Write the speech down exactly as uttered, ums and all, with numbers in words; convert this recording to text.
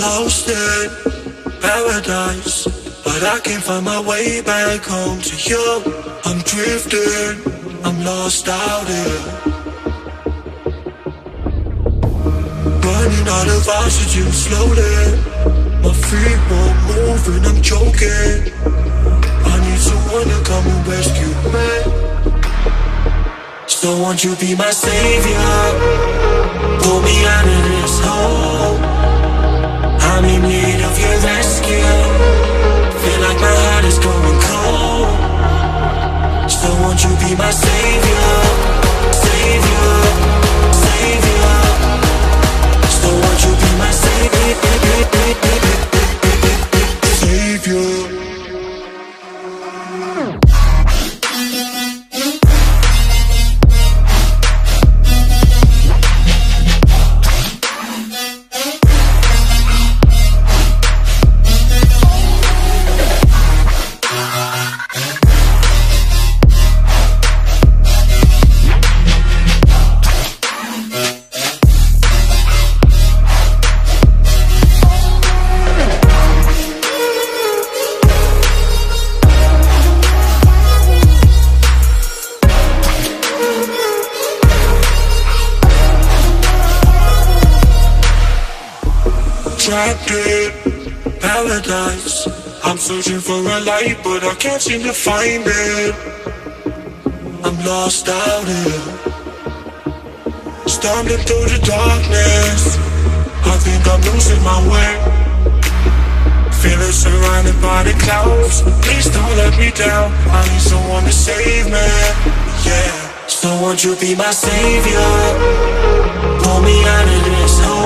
lost in paradise, but I can't find my way back home to you. I'm drifting, I'm lost out here, running out of oxygen slowly. My feet won't move and I'm choking. I need someone to come and rescue me. So won't you be my savior? Pull me out of this hole. I'm in need of your rescue. Feel like my heart is going cold. So won't you be my savior? Savior, savior. So won't you be my savior? Savior. Trapped in paradise, I'm searching for a light, but I can't seem to find it. I'm lost out here, stumbling through the darkness. I think I'm losing my way, feeling surrounded by the clouds. Please don't let me down, I need someone to save me. Yeah, so won't you be my savior? Pull me out of this hole.